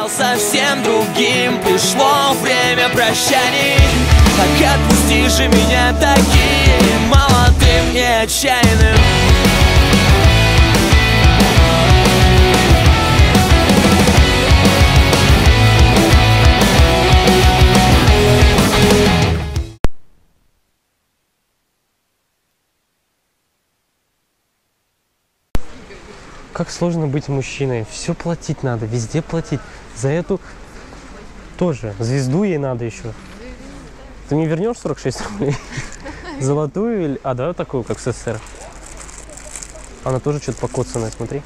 стал совсем другим. Пришло время прощаний. Так отпусти же меня таким молодым и отчаянным. Как сложно быть мужчиной. Все платить надо, везде платить. За эту тоже. Звезду ей надо еще. Ты мне вернешь 46 рублей? Золотую или... А, да, такую, как в СССР. Она тоже что-то покоцанная, смотри.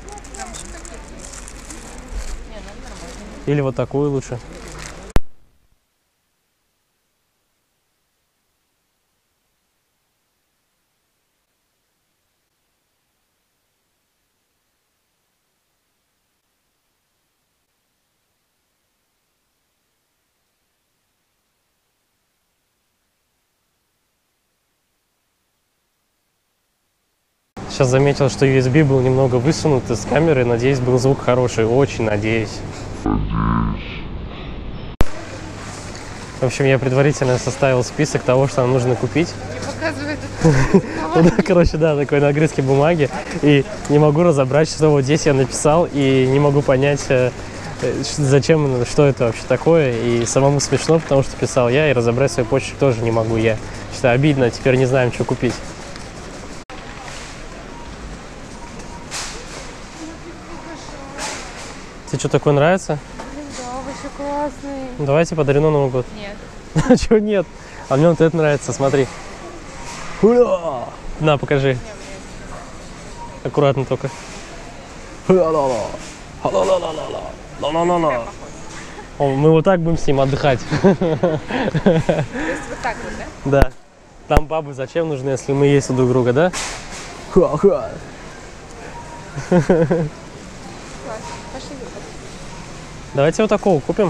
Или вот такую лучше. Сейчас заметил, что USB был немного высунут из камеры. Надеюсь, был звук хороший. Очень надеюсь. В общем, я предварительно составил список того, что нам нужно купить. Короче, да, такой на огрызке бумаги. И не могу разобрать, что вот здесь я написал. И не могу понять, зачем, что это вообще такое. И самому смешно, потому что писал я. И разобрать свой почерк тоже не могу я. Что обидно, теперь не знаем, что купить. Тебе что, такое нравится? Да, вообще классный. Давайте подарю на Новый год. Нет. Чего нет? А мне вот это нравится, смотри. На, покажи. Аккуратно только. Мы вот так будем с ним отдыхать. То есть вот так вот, да? Да. Там бабы зачем нужны, если мы есть у друг друга, да? Давайте вот такого купим.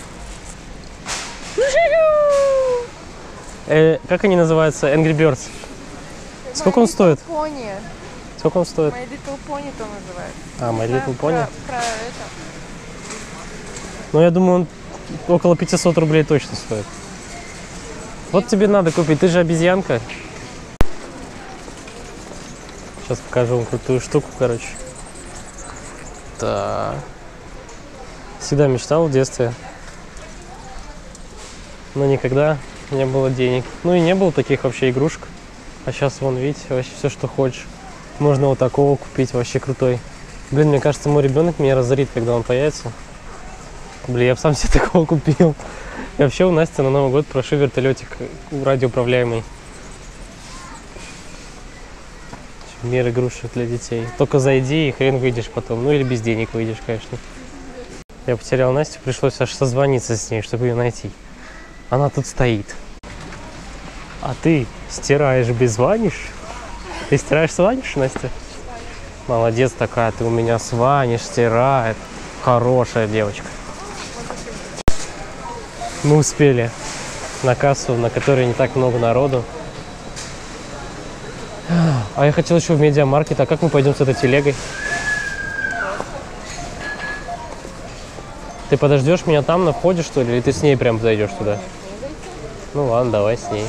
Как они называются? Angry Birds. Сколько он стоит? Pony. Сколько он стоит? My Little Pony то называется. А, My Little Pony? Про это. Ну, я думаю, он около 500 рублей точно стоит. Вот тебе надо купить. Ты же обезьянка. Сейчас покажу вам крутую штуку, короче. Так. Всегда мечтал в детстве, но никогда не было денег. Ну и не было таких вообще игрушек. А сейчас, вон, видите, вообще все, что хочешь. Можно вот такого купить, вообще крутой. Блин, мне кажется, мой ребенок меня разорит, когда он появится. Блин, я бы сам себе такого купил. И вообще у Насти на Новый год прошу вертолетик радиоуправляемый. Мир игрушек для детей. Только зайди и хрен выйдешь потом. Ну или без денег выйдешь, конечно. Я потерял Настю, пришлось аж созвониться с ней, чтобы ее найти. Она тут стоит. А ты стираешь без ваниш? Ты стираешь с ваниш, Настя? Молодец такая, ты у меня с ваниш стирает. Хорошая девочка. Мы успели на кассу, на которой не так много народу. А я хотел еще в Медиамаркет. А как мы пойдем с этой телегой? Ты подождешь меня там на входе, что ли? Или ты с ней прям зайдешь туда? Ну ладно, давай с ней.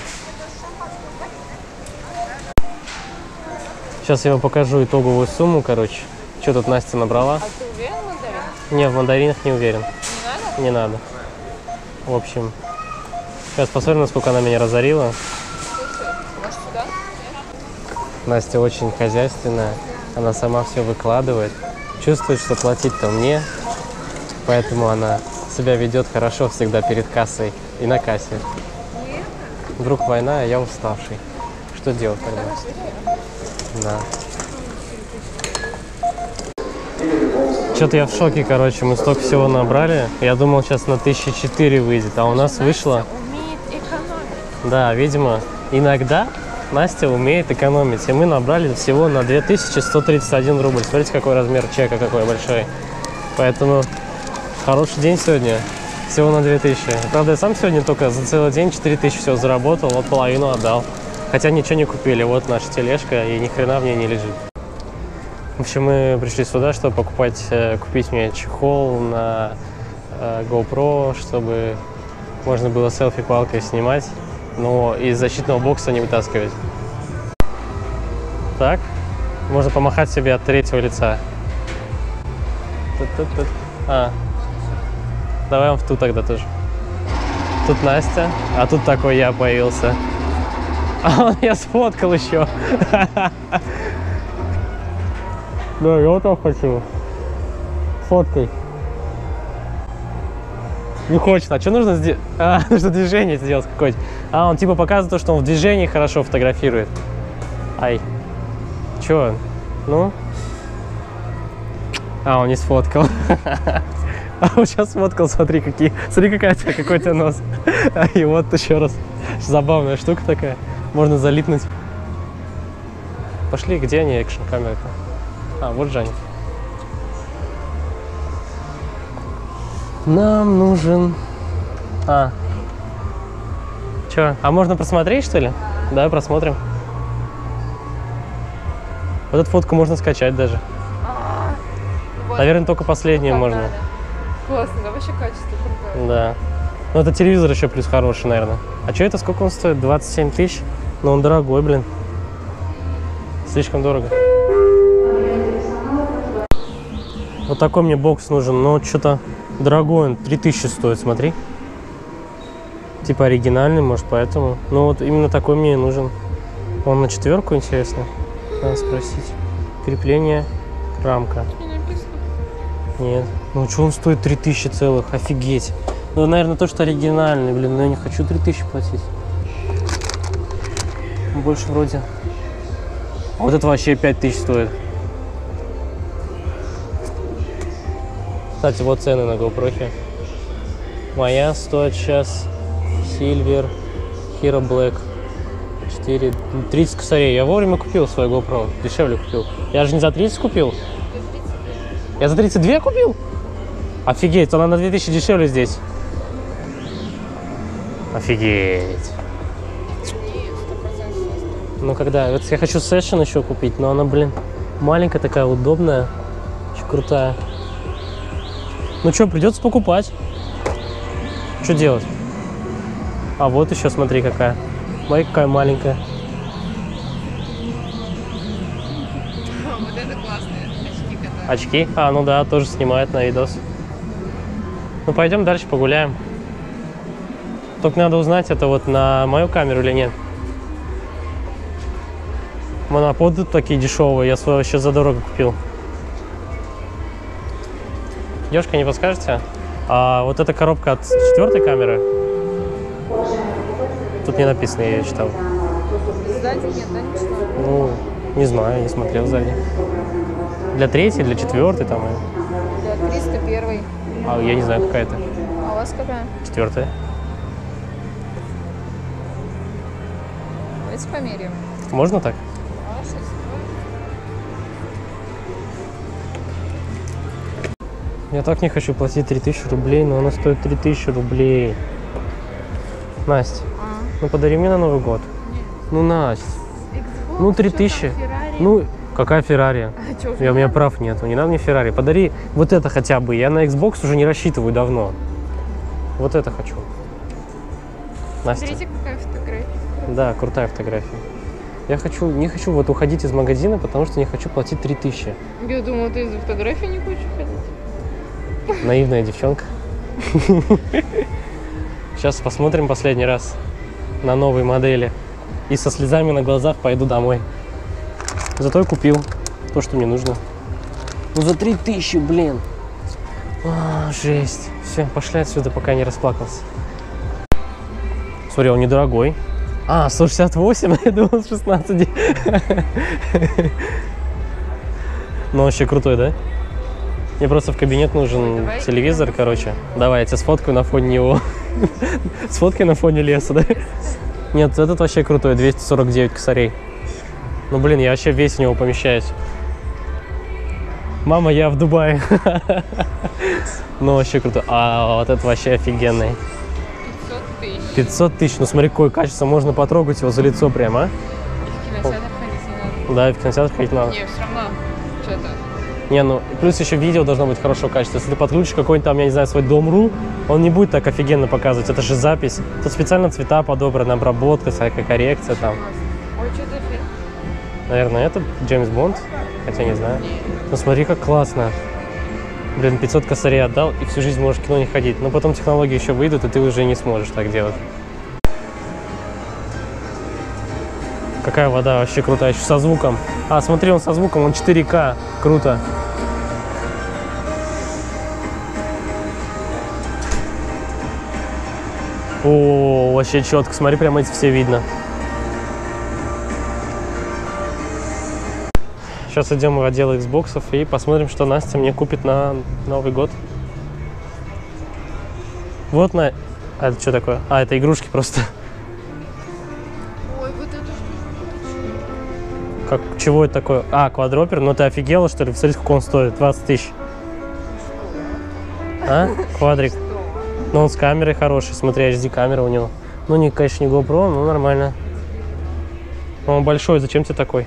Сейчас я вам покажу итоговую сумму, короче. Что тут Настя набрала? А ты уверен в мандаринах? Не, в мандаринах не уверен. Не надо? Не надо. В общем, сейчас посмотрим, насколько она меня разорила. Может, сюда? Настя очень хозяйственная. Она сама все выкладывает. Чувствует, что платить-то мне. Поэтому она себя ведет хорошо всегда перед кассой и на кассе. Вдруг война, а я уставший. Что делать, понимаешь? Да. Что-то я в шоке, короче. Мы столько всего набрали. Я думал, сейчас на 1004 выйдет, а у нас вышло... Умеет экономить. Да, видимо, иногда Настя умеет экономить. И мы набрали всего на 2131 рубль. Смотрите, какой размер чека, какой большой. Поэтому... Хороший день сегодня, всего на 2000. Правда, я сам сегодня только за целый день 4000 всего заработал, вот половину отдал. Хотя ничего не купили, вот наша тележка, и ни хрена в ней не лежит. В общем, мы пришли сюда, чтобы купить мне чехол на GoPro, чтобы можно было селфи-палкой снимать, но из защитного бокса не вытаскивать. Так, можно помахать себе от третьего лица. Давай в ту тогда тоже. Тут Настя, а тут такой я появился. А он я сфоткал еще. Да, я вот так хочу. Фоткай. Не хочет. А что нужно сделать? Нужно движение сделать какое-то. Он типа показывает то, что он в движении хорошо фотографирует. Ай. Че? Ну? Он не сфоткал. Он сейчас сфоткал, смотри, смотри, какой у тебя нос. И вот еще раз. Забавная штука такая. Можно залипнуть. Пошли, где они, экшн-камеры-то? Вот же они. Нам нужен... Че? Можно просмотреть, что ли? Давай просмотрим. Вот эту фотку можно скачать даже. Вот. Наверное, только последнюю можно. Надо. Классно, да, вообще качество крутое. Да. Ну, это телевизор еще плюс хороший, наверное. А что это, сколько он стоит? 27 тысяч? Ну, он дорогой, блин. Слишком дорого. Вот такой мне бокс нужен, но что-то дорогой он. 3000 стоит, смотри. Типа оригинальный, может, поэтому. Ну, вот именно такой мне и нужен. Он на 4, интересно. Надо спросить. Крепление, рамка. Не написано. Нет. Ну, что он стоит 3000 целых? Офигеть. Ну, наверное, то, что оригинальный, блин, но я не хочу 3000 платить. Больше вроде. Вот это вообще 5000 стоит. Кстати, вот цены на GoPro. Моя стоит сейчас Silver Hero Black 4, 30 косарей. Я вовремя купил свой GoPro, дешевле купил. Я же не за 30 купил. Я за 32 купил? Офигеть, она на 2000 дешевле здесь. Офигеть. Ну когда? Вот я хочу Session еще купить, но она, блин, маленькая такая, удобная. Очень крутая. Ну что, придется покупать. Что делать? А вот еще, смотри, какая. Смотри, какая маленькая. Вот это классные очки, которые... Очки? Ну да, тоже снимает на видос. Ну пойдем дальше погуляем. Только надо узнать, это вот на мою камеру или нет. Моноподы такие дешевые, я свой вообще задорого купил. Девушка, не подскажете? Вот эта коробка от 4-й камеры? Тут не написано, я ее читал. Сзади нет, да, ничего? Ну, не знаю, не смотрел сзади. Для 3-й, для 4-й там? Для 301. Я не знаю, какая это. А у вас какая? 4-я. Давайте померяем. Можно так? Я так не хочу платить 3000 рублей, но она стоит 3000 рублей. Настя, ну подари мне на Новый год. Нет. Ну, Настя, Xbox, ну 3000. Ну, какая Феррари? У меня прав нету, не надо мне Феррари. Подари вот это хотя бы. Я на Xbox уже не рассчитываю давно. Вот это хочу. Настя. Смотрите, какая фотография. Да, крутая фотография. Я не хочу вот уходить из магазина, потому что не хочу платить 3000. Я думала, ты из-за фотографии не хочешь ходить. Наивная девчонка. Сейчас посмотрим последний раз на новые модели. И со слезами на глазах пойду домой. Зато я купил то, что мне нужно. Ну за 3000, блин. Жесть. Все, пошли отсюда, пока не расплакался. Смотри, он недорогой. 168, я думал 16. Ну вообще крутой, да? Мне просто в кабинет нужен телевизор, короче. Давай, я тебя сфоткаю на фоне него. Сфоткай на фоне леса, да? Нет, этот вообще крутой, 249 косарей. Ну, блин, я вообще весь в него помещаюсь. Мама, я в Дубае. Ну, вообще круто. Вот это вообще офигенный. 500 тысяч. 500 тысяч. Ну, смотри, какое качество. Можно потрогать его за лицо прямо, И в кинотеатр ходить не надо. Да, и в кинотеатр ходить надо. Не, все равно что-то. Не, ну, плюс еще видео должно быть хорошего качества. Если ты подключишь какой-нибудь там, я не знаю, свой Дом.ру, он не будет так офигенно показывать. Это же запись. Тут специально цвета подобраны, обработка, всякая коррекция там. Ой, что за фильм? Наверное, это Джеймс Бонд. Хотя не знаю. Ну смотри, как классно. Блин, 500 косарей отдал, и всю жизнь можешь в кино не ходить. Но потом технологии еще выйдут, и ты уже не сможешь так делать. Какая вода вообще крутая, еще со звуком. А, смотри, он со звуком, он 4К. Круто. О, вообще четко. Смотри, прямо эти все видно. Сейчас идем в отдел Xbox и посмотрим, что Настя мне купит на Новый год. Вот на... А это что такое? А, это игрушки просто. Ой, вот это что? Как, чего это такое? А, квадропер? Ну ты офигела, что ли? Посмотри, сколько он стоит. 20 тысяч. А? Квадрик. Но он с камерой хороший. Смотри, HD-камера у него. Ну, не, конечно, не GoPro, но нормально. Но он большой. Зачем тебе такой?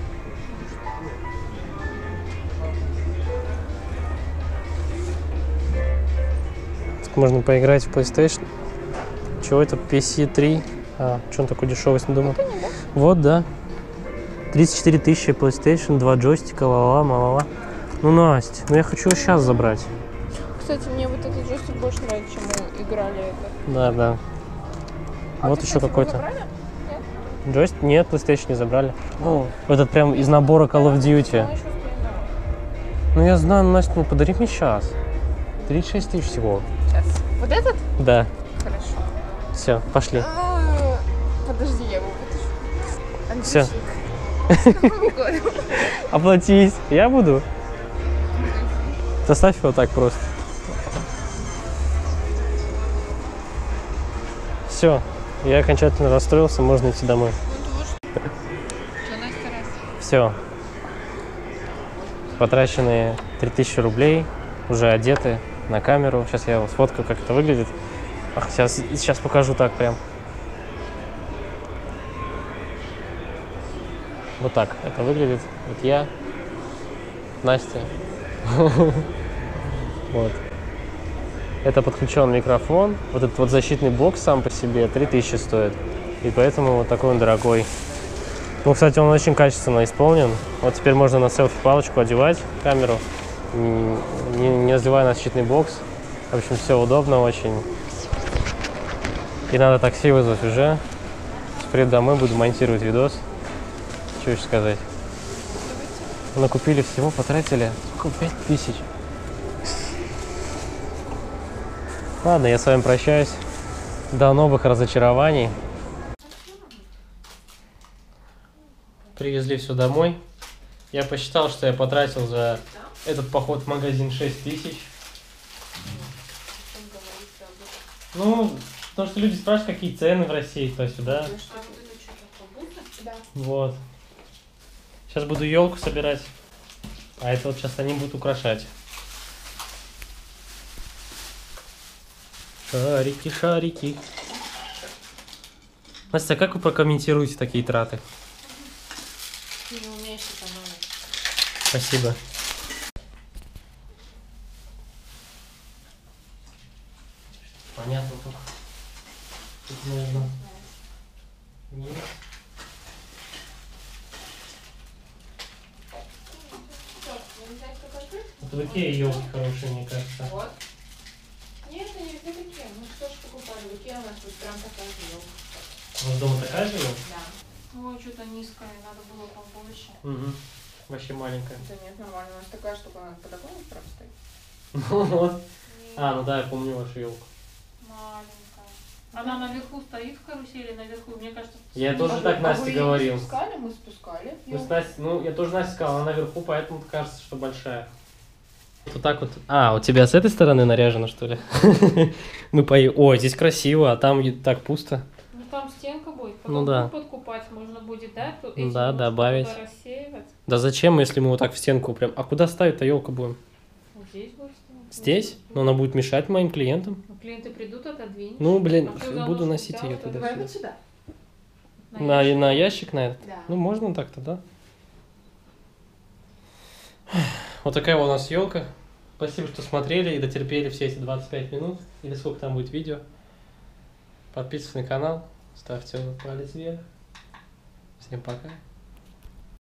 Можно поиграть в PlayStation. Чего это? PC3. А, что он такой дешевый, не думал. Вот, да. 34 тысячи PlayStation, 2 джойстика, ла-ла-ла. Ну, Настя, ну я хочу его сейчас забрать. Кстати, мне вот этот джойстик больше нравится, чем мы играли это. Да, да. А Вот ты, еще кстати, какой-то. его забрали? Нет? Джойстик? Нет, PlayStation не забрали. О, этот прям из набора Call of Duty. Он еще стоит. Ну я знаю, Настя, ну подари мне сейчас. 36 тысяч всего. Сейчас. Вот этот? Да. Хорошо. Все, пошли. Подожди, я его вытащу. Всё. С Новым годом. Оплатись. Я буду. Заставь его так просто. Все, я окончательно расстроился, можно идти домой. Что, Настя, раз? Все. Потраченные 3000 рублей, уже одеты на камеру. Сейчас я его сфоткаю, как это выглядит. Ах, сейчас покажу так прям. Вот так это выглядит. Вот я, Настя. Вот. Это подключен микрофон. Вот этот вот защитный бокс сам по себе 3000 стоит. И поэтому вот такой он дорогой. Ну, кстати, он очень качественно исполнен. Вот теперь можно на селфи-палочку одевать камеру, не разливая на защитный бокс. В общем, все удобно очень. И надо такси вызвать уже. Приеду домой, буду монтировать видос. Что еще сказать? Накупили всего, потратили сколько? 5000. Ладно, я с вами прощаюсь. До новых разочарований. Привезли все домой. Я посчитал, что я потратил за этот поход в магазин 6000. Ну, потому что люди спрашивают, какие цены в России, то-сюда. Вот. Сейчас буду елку собирать. А это вот сейчас они будут украшать. Шарики, шарики. Настя, а как вы прокомментируете такие траты? Ты не умеешь экономить. Спасибо. Понятно только. Тут нужно. Нет. Вот в Икее елки хорошие, мне кажется. Вот. Нет, это не везде такие. Мы что ж покупали? В Икее у нас тут прям такая же елка. У вас дома такая же елка? Да. Ой, что-то низкое, надо было побольше. Угу. Вообще маленькая. Да нет, нормально. У нас такая штука, надо подоконник прям стоит. Ну вот. А, ну да, я помню вашу елку. Маленькая. Она наверху стоит в карусели, наверху, мне кажется... Я тоже так Насте говорил. Мы спускали. Мы с Настей, ну, я тоже Насте сказал, она наверху, поэтому кажется, что большая. Вот так вот. А, у тебя с этой стороны наряжено, что ли? Мы поедем. Ой, здесь красиво, а там так пусто. Ну там стенка будет. Потом Ну да. подкупать можно будет, да? Да, добавить. Рассеивать. Да зачем, если мы вот так в стенку прям... А куда ставить-то елку будем? Вот здесь будет стоять. Здесь? Но она будет мешать моим клиентам. Ну, клиенты придут, отодвинешь. Ну, блин, А ты буду заносишь, носить взял, ее то давай вот туда-сюда. сюда. На ящик на этот? Да. Ну, можно так-то, да? вот такая у нас елка. Спасибо, что смотрели и дотерпели все эти 25 минут. Или сколько там будет видео. Подписывайтесь на канал, ставьте палец вверх. Всем пока.